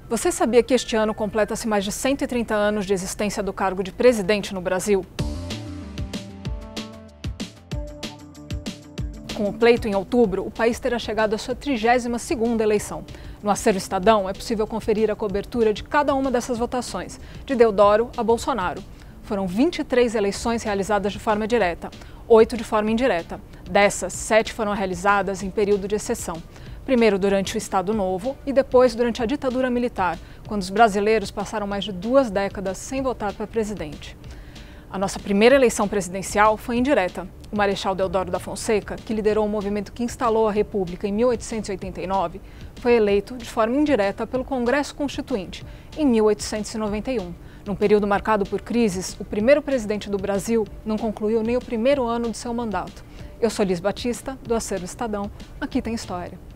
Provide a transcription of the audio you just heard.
Você sabia que este ano completa-se mais de 130 anos de existência do cargo de presidente no Brasil? Com o pleito em outubro, o país terá chegado à sua 32ª eleição. No Acervo Estadão, é possível conferir a cobertura de cada uma dessas votações, de Deodoro a Bolsonaro. Foram 23 eleições realizadas de forma direta, 8 de forma indireta. Dessas, 7 foram realizadas em período de exceção. Primeiro durante o Estado Novo e depois durante a ditadura militar, quando os brasileiros passaram mais de 2 décadas sem votar para presidente. A nossa primeira eleição presidencial foi indireta. O Marechal Deodoro da Fonseca, que liderou o movimento que instalou a República em 1889, foi eleito de forma indireta pelo Congresso Constituinte, em 1891. Num período marcado por crises, o primeiro presidente do Brasil não concluiu nem o primeiro ano de seu mandato. Eu sou Liz Batista, do Acervo Estadão. Aqui tem história.